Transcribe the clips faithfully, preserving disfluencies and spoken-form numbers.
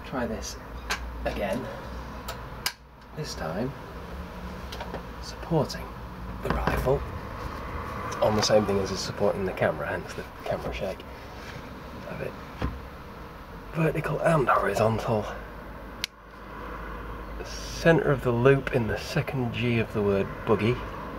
try this again, this time supporting the rifle on the same thing as is supporting the camera, hence the camera shake. Have it vertical and horizontal. The centre of the loop in the second G of the word buggy.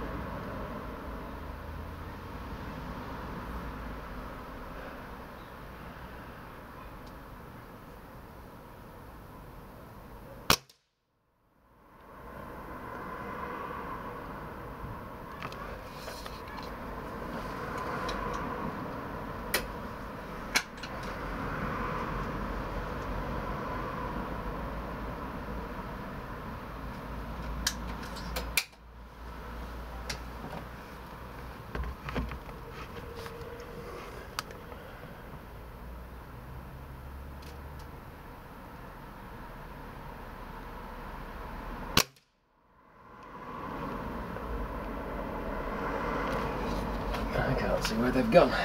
I can't see where they've gone.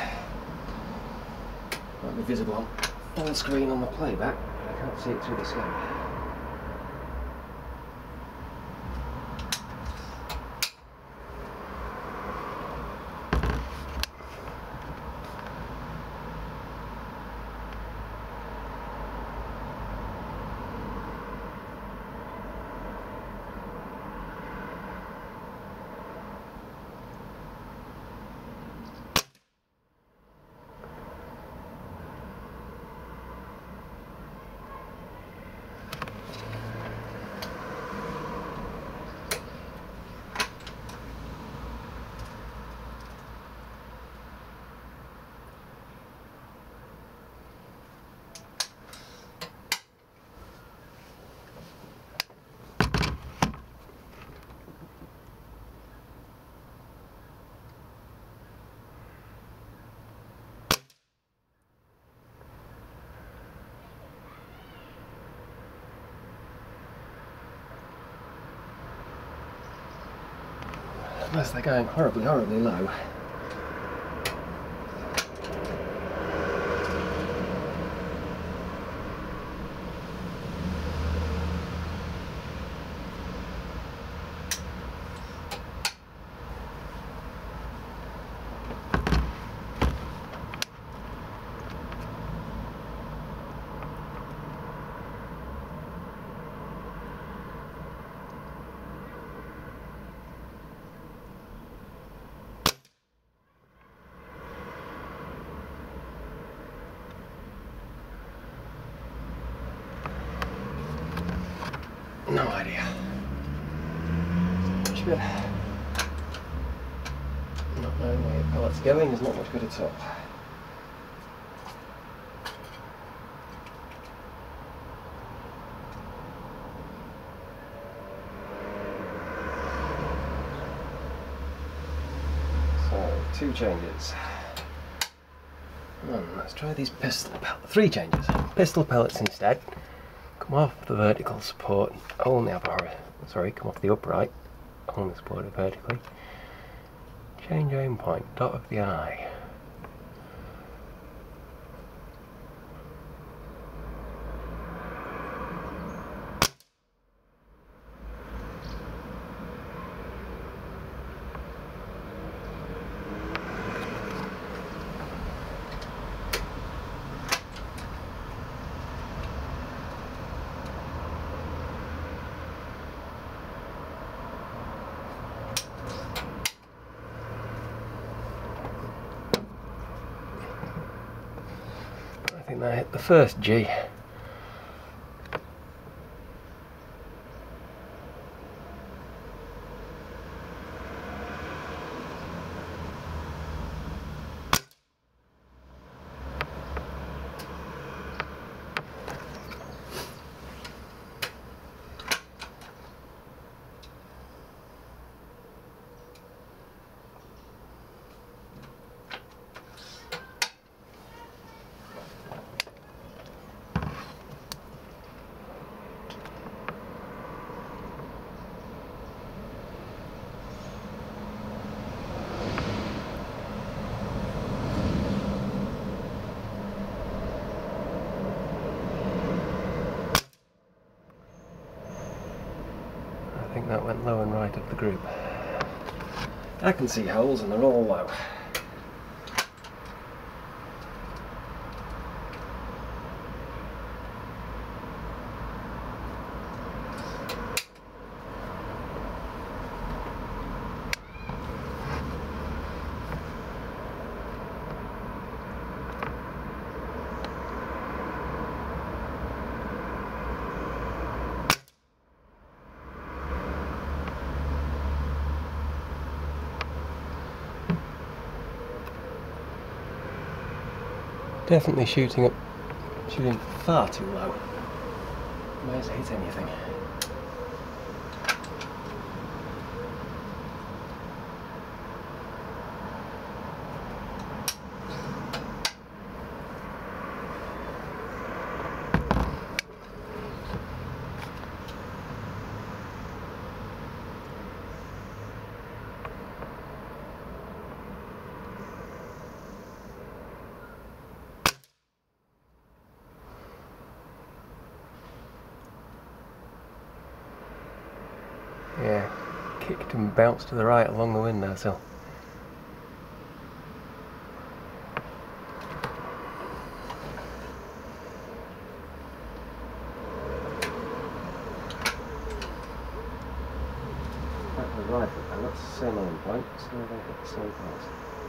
Might be visible on full screen on the playback, but I can't see it through the scope. Unless they're going horribly, horribly low. No idea. Much good. Not knowing where your pellet's going is not much good at all. So, two changes. And let's try these pistol pellets. Three changes. Pistol pellets instead. Come off the vertical support, only have a, sorry, come off the upright, only support it vertically. Change aim point, dot of the eye. I think that hit the first G. that went low and right of the group. I can see holes and they're all low. Definitely shooting up, shooting far too low. May as well hit anything. Yeah, kicked and bounced to the right along the windowsill. Back to the rifle, and that's the same aim point, so they get the same pass.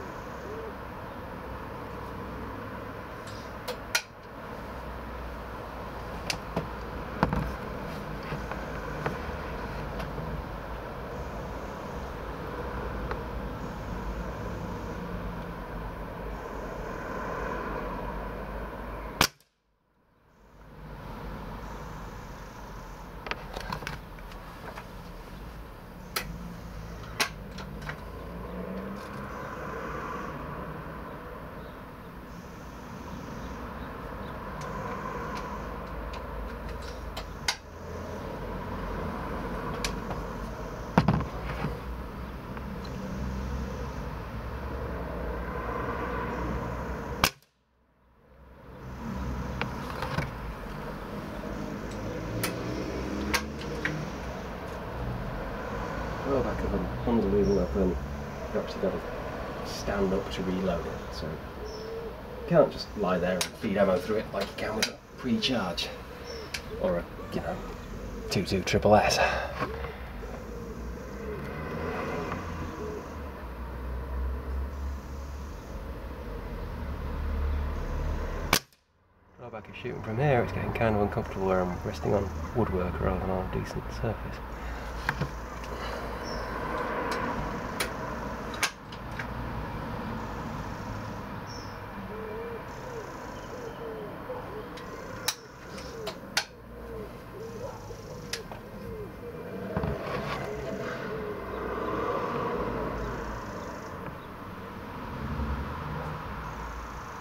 Back of an unbelievable weapon, you've actually got to stand up to reload it, so you can't just lie there and feed ammo through it like you can with a pre-charge or a, you know, two two triple S. Drawback of shooting from here, it's getting kind of uncomfortable where I'm resting on woodwork rather than on a decent surface.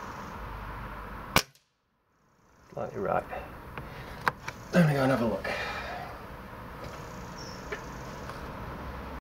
Slightly right. Let me go and have a look.